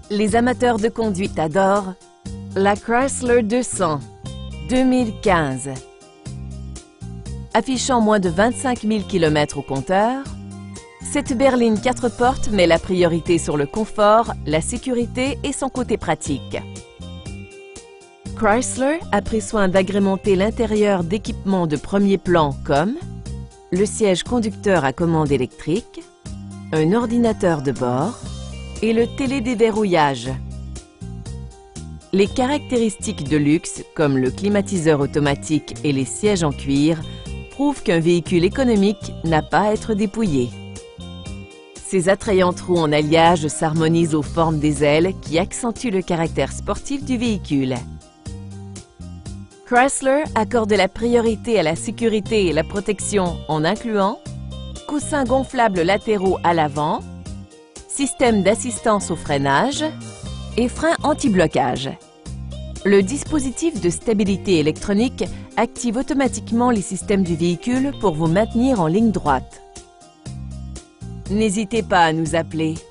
Les amateurs de conduite adorent la Chrysler 200 2015. Affichant moins de 25 000 km au compteur, cette berline 4 portes met la priorité sur le confort, la sécurité et son côté pratique. Chrysler a pris soin d'agrémenter l'intérieur d'équipements de premier plan comme le siège conducteur à commande électrique, un ordinateur de bord et le télédéverrouillage. Les caractéristiques de luxe, comme le climatiseur automatique et les sièges en cuir, prouvent qu'un véhicule économique n'a pas à être dépouillé. Ces attrayantes roues en alliage s'harmonisent aux formes des ailes qui accentuent le caractère sportif du véhicule. Chrysler accorde la priorité à la sécurité et la protection en incluant coussins gonflables latéraux à l'avant, système d'assistance au freinage et frein anti-blocage. Le dispositif de stabilité électronique active automatiquement les systèmes du véhicule pour vous maintenir en ligne droite. N'hésitez pas à nous appeler